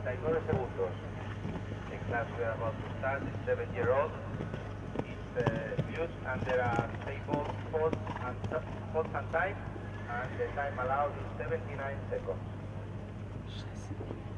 49 segundos. The class we are about to start is 7-year-old. It's used under a stable pulse and time, and the time allowed is 79 seconds.